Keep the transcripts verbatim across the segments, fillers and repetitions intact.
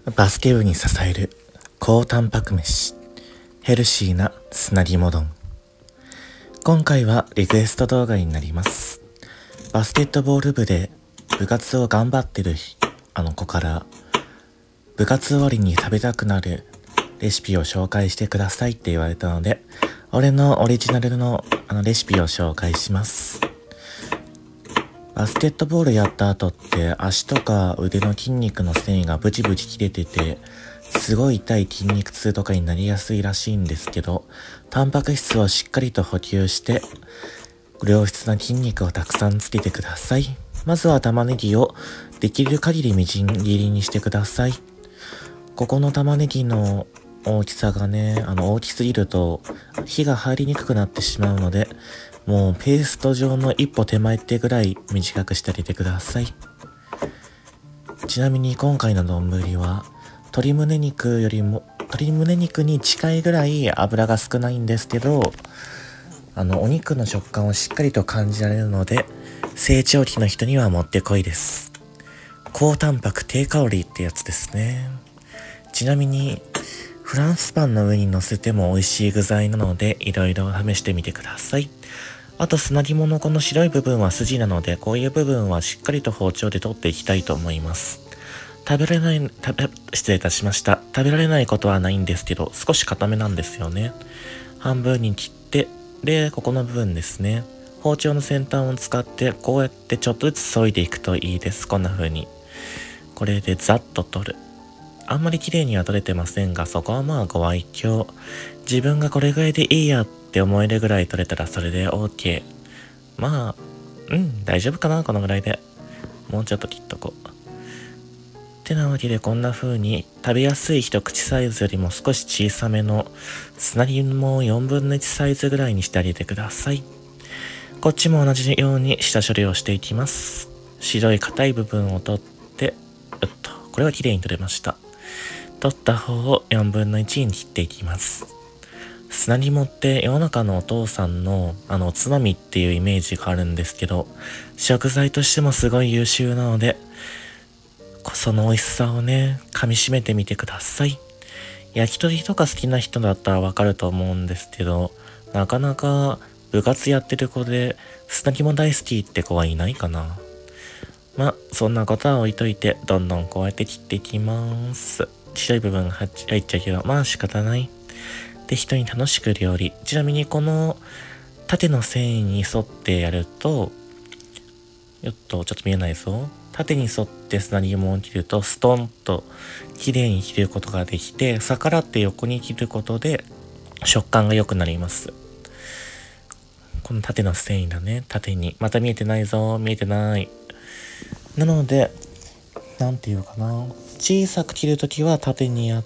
バスケ部に支える高タンパク飯、ヘルシーな砂肝丼。今回はリクエスト動画になります。バスケットボール部で部活を頑張ってるあの子から部活終わりに食べたくなるレシピを紹介してくださいって言われたので、俺のオリジナルのあのレシピを紹介します。バスケットボールやった後って足とか腕の筋肉の繊維がブチブチ切れててすごい痛い筋肉痛とかになりやすいらしいんですけど、タンパク質をしっかりと補給して良質な筋肉をたくさんつけてください。まずは玉ねぎをできる限りみじん切りにしてください。ここの玉ねぎの大きさがね、あの大きすぎると火が入りにくくなってしまうので、もうペースト状の一歩手前ってぐらい短くしてあげてください。ちなみに今回の丼は鶏胸肉よりも鶏胸肉に近いぐらい油が少ないんですけど、あのお肉の食感をしっかりと感じられるので成長期の人にはもってこいです。高タンパク低カロリーってやつですね。ちなみにフランスパンの上に乗せても美味しい具材なのでいろいろ試してみてください。あと砂肝のこの白い部分は筋なので、こういう部分はしっかりと包丁で取っていきたいと思います。食べられない、食べ、失礼いたしました。食べられないことはないんですけど、少し固めなんですよね。半分に切って、で、ここの部分ですね。包丁の先端を使って、こうやってちょっとずつ削いでいくといいです。こんな風に。これでザッと取る。あんまり綺麗には取れてませんが、そこはまあご愛嬌。自分がこれぐらいでいいやって思えるぐらい取れたらそれで OK。まあ、うん、大丈夫かなこのぐらいで。もうちょっと切っとこう。てなわけでこんな風に食べやすい一口サイズよりも少し小さめの砂肝をよんぶんのいちサイズぐらいにしてあげてください。こっちも同じように下処理をしていきます。白い硬い部分を取って、うっと、これは綺麗に取れました。取った方をよんぶんのいちに切っていきます。砂肝って世の中のお父さんのあのおつまみっていうイメージがあるんですけど、食材としてもすごい優秀なので、その美味しさをね、噛み締めてみてください。焼き鳥とか好きな人だったらわかると思うんですけど、なかなか部活やってる子で砂肝大好きって子はいないかな。ま、そんなことは置いといて、どんどんこうやって切っていきます。白い部分が入っちゃうけど、まあ仕方ない。で、人に楽しく料理。ちなみにこの縦の繊維に沿ってやると、よっと、ちょっと見えないぞ。縦に沿って砂肝を切るとストンと綺麗に切ることができて、逆らって横に切ることで食感が良くなります。この縦の繊維だね。縦に。また見えてないぞ。見えてない。なので、なんていうかな。小さく切るときは縦にやって、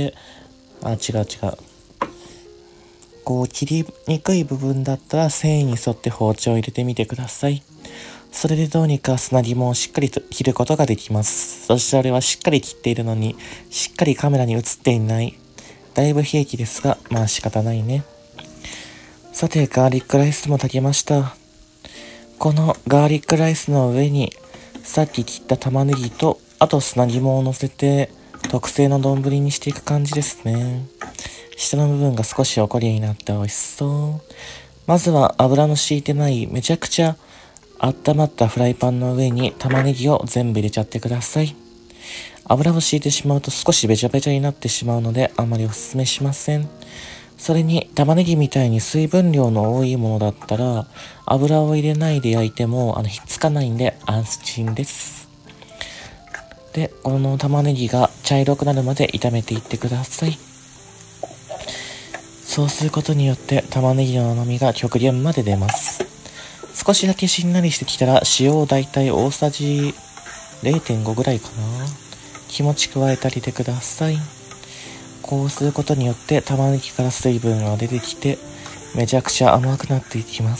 あ、違う違う。こう切りにくい部分だったら繊維に沿って包丁を入れてみてください。それでどうにか砂肝をしっかりと切ることができます。そして俺はしっかり切っているのに、しっかりカメラに映っていない。だいぶ悲劇ですが、まあ仕方ないね。さて、ガーリックライスも炊けました。このガーリックライスの上に、さっき切った玉ねぎと、あと砂肝を乗せて、特製の丼にしていく感じですね。下の部分が少しおこりになって美味しそう。まずは油の敷いてないめちゃくちゃ温まったフライパンの上に玉ねぎを全部入れちゃってください。油を敷いてしまうと少しべちゃべちゃになってしまうのであまりおすすめしません。それに玉ねぎみたいに水分量の多いものだったら油を入れないで焼いてもあのひっつかないんで安心です。で、この玉ねぎが茶色くなるまで炒めていってください。そうすることによって玉ねぎの甘みが極限まで出ます。少しだけしんなりしてきたら塩をだいたい大さじ れいてんご ぐらいかな。気持ち加えてあげてください。こうすることによって玉ねぎから水分が出てきてめちゃくちゃ甘くなっていきます。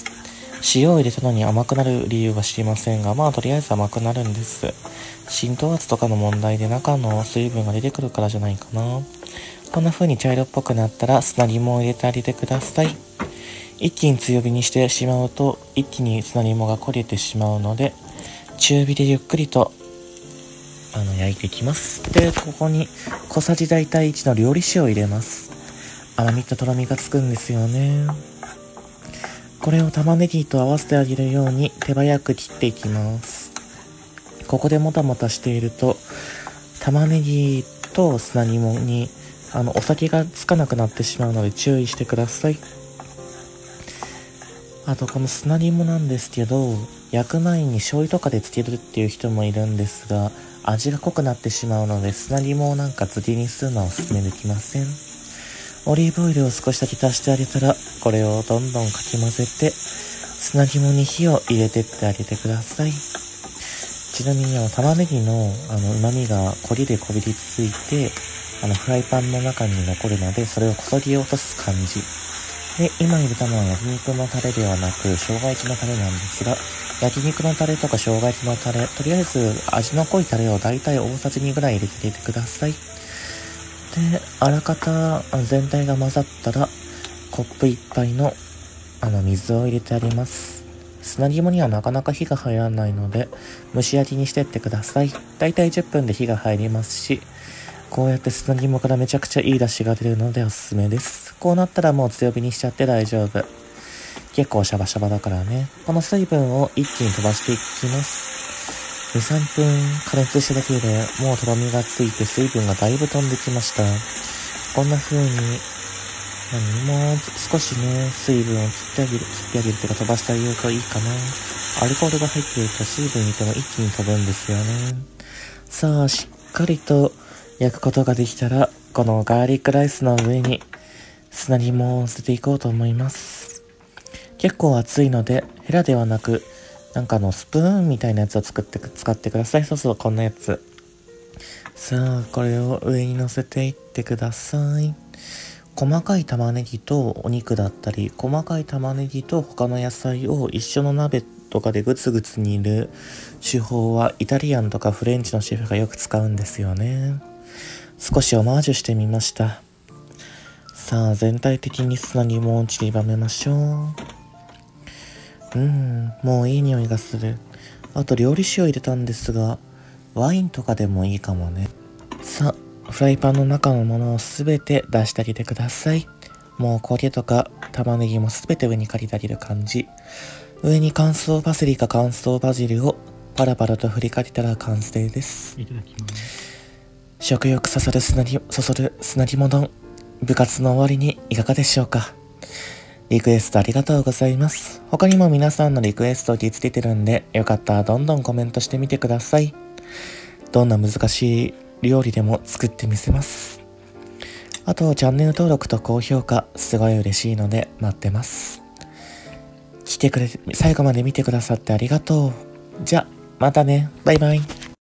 塩を入れたのに甘くなる理由は知りませんが、まあとりあえず甘くなるんです。浸透圧とかの問題で中の水分が出てくるからじゃないかな。こんな風に茶色っぽくなったら砂肝を入れてあげてください。一気に強火にしてしまうと一気に砂肝が焦げてしまうので、中火でゆっくりとあの焼いていきます。で、ここに小さじ大体いちの料理酒を入れます。甘みととろみがつくんですよね。これを玉ねぎと合わせてあげるように手早く切っていきます。ここでもたもたしていると玉ねぎと砂肝にあのお酒がつかなくなってしまうので注意してください。あとこの砂肝なんですけど、焼く前に醤油とかでつけるっていう人もいるんですが、味が濃くなってしまうので砂肝をなんか漬けにするのはおすすめできません。オリーブオイルを少しだけ足してあげたら、これをどんどんかき混ぜて砂肝に火を入れてってあげてください。ちなみにあの玉ねぎのあの旨味がコリでこびりついて、あのフライパンの中に残るので、それをこそぎ落とす感じで、今入れたのは焼肉のタレではなく生姜焼きのタレなんですが、焼肉のタレとか生姜焼きのタレ、とりあえず味の濃いタレをだいたい大さじにぐらい入れていてください。で、あらかた全体が混ざったらコップいっぱいのあの水を入れてあります。砂肝にはなかなか火が入らないので蒸し焼きにしてってください。だいたいじゅっぷんで火が入りますし、こうやって砂肝からめちゃくちゃいい出汁が出るのでおすすめです。こうなったらもう強火にしちゃって大丈夫。結構シャバシャバだからね。この水分を一気に飛ばしていきます。に、さんぷん加熱しただけでもうとろみがついて水分がだいぶ飛んできました。こんな風に何も少しね、水分を切ってあげる、切ってあげるというか飛ばしてあげるといいかな。アルコールが入っていると水分入れても一気に飛ぶんですよね。さあ、しっかりと焼くことができたら、このガーリックライスの上に砂肝を乗せていこうと思います。結構熱いので、ヘラではなく、なんかのスプーンみたいなやつを作って、使ってください。そうそう、こんなやつ。さあ、これを上に乗せていってください。細かい玉ねぎとお肉だったり、細かい玉ねぎと他の野菜を一緒の鍋とかでグツグツ煮る手法はイタリアンとかフレンチのシェフがよく使うんですよね。少しオマージュしてみました。さあ、全体的に砂肝を散りばめましょう。うん、もういい匂いがする。あと料理酒を入れたんですが、ワインとかでもいいかもね。さあ、フライパンの中のものをすべて出してあげてください。もう焦げとか玉ねぎもすべて上にかけてあげる感じ。上に乾燥パセリか乾燥バジルをパラパラと振りかけたら完成です。 いただきます。 食欲そそる砂肝、そそる砂肝丼。部活の終わりにいかがでしょうか。リクエストありがとうございます。他にも皆さんのリクエストを受け付けてるんで、よかったらどんどんコメントしてみてください。どんな難しい料理でも作ってみせます。あと、チャンネル登録と高評価、すごい嬉しいので待ってます。来てくれ、最後まで見てくださってありがとう。じゃ、またね。バイバイ。